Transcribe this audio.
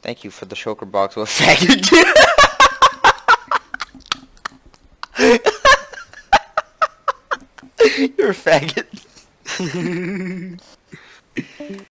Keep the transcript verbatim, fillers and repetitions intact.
Thank you for the shulker box with faggot. You're a faggot.